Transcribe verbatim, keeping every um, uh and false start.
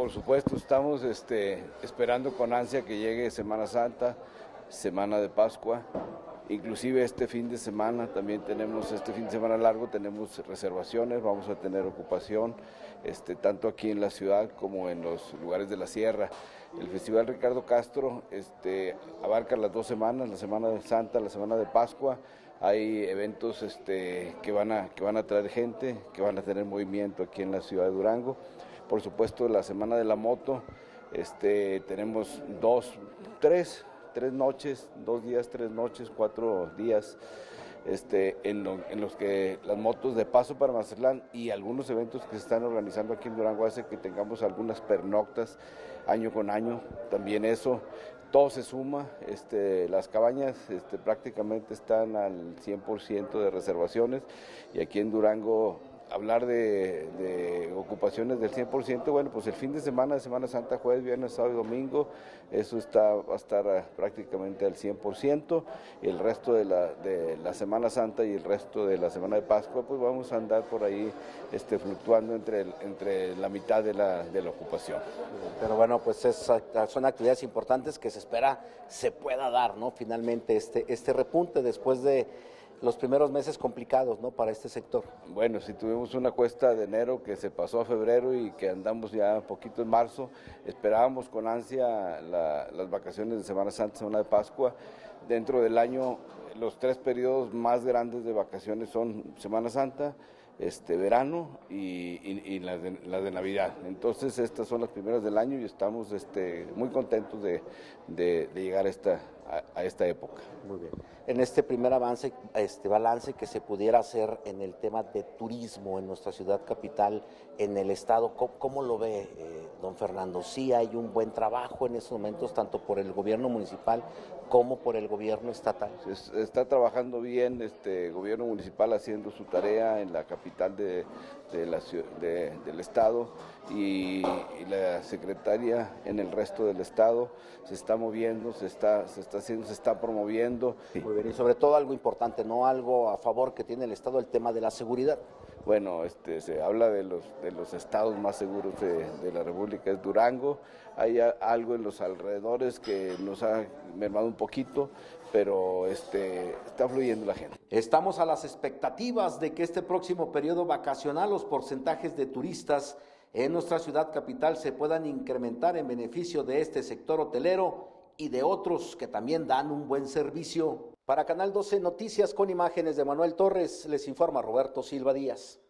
por supuesto, estamos este, esperando con ansia que llegue Semana Santa, Semana de Pascua. Inclusive este fin de semana, también tenemos, este fin de semana largo, tenemos reservaciones, vamos a tener ocupación, este, tanto aquí en la ciudad como en los lugares de la sierra. El Festival Ricardo Castro este, abarca las dos semanas, la Semana de Santa, la Semana de Pascua. Hay eventos este, que, van a, que van a traer gente, que van a tener movimiento aquí en la ciudad de Durango. Por supuesto, la Semana de la Moto, este, tenemos dos, tres, tres noches, dos días, tres noches, cuatro días, este, en, lo, en los que las motos de paso para Mazatlán y algunos eventos que se están organizando aquí en Durango hace que tengamos algunas pernoctas año con año. También eso, todo se suma, este, las cabañas este, prácticamente están al cien por ciento de reservaciones y aquí en Durango hablar de, de ocupaciones del cien por ciento, bueno, pues el fin de semana, de Semana Santa, jueves, viernes, sábado y domingo, eso está, va a estar uh, prácticamente al cien por ciento, y el resto de la, de la Semana Santa y el resto de la Semana de Pascua, pues vamos a andar por ahí este, fluctuando entre, el, entre la mitad de la, de la ocupación. Pero bueno, pues es, son actividades importantes que se espera se pueda dar, ¿no? Finalmente este, este repunte después de los primeros meses complicados, ¿no?, para este sector. Bueno, si tuvimos una cuesta de enero que se pasó a febrero y que andamos ya un poquito en marzo, esperábamos con ansia la, las vacaciones de Semana Santa, Semana de Pascua. Dentro del año, los tres periodos más grandes de vacaciones son Semana Santa, este verano y, y, y las de, la de Navidad. Entonces estas son las primeras del año y estamos este, muy contentos de, de, de llegar a esta, a, a esta época. Muy bien. En este primer avance, este balance que se pudiera hacer en el tema de turismo en nuestra ciudad capital, en el estado, ¿cómo, cómo lo ve, eh, don Fernando? Sí hay un buen trabajo en estos momentos, tanto por el gobierno municipal como por el gobierno estatal. Es, está trabajando bien este gobierno municipal haciendo su tarea en la capital de, de la, de, del estado y, y la secretaria en el resto del estado se está moviendo, se está, se está haciendo, se está promoviendo. Muy bien, y sobre todo algo importante, no algo a favor que tiene el estado, el tema de la seguridad. Bueno, este, se habla de los, de los estados más seguros de, de la República, es Durango. Hay a, algo en los alrededores que nos ha mermado un poquito, pero este, está fluyendo la gente. Estamos a las expectativas de que este próximo periodo vacacional los porcentajes de turistas en nuestra ciudad capital se puedan incrementar en beneficio de este sector hotelero y de otros que también dan un buen servicio. Para Canal doce Noticias con imágenes de Manuel Torres, les informa Roberto Silva Díaz.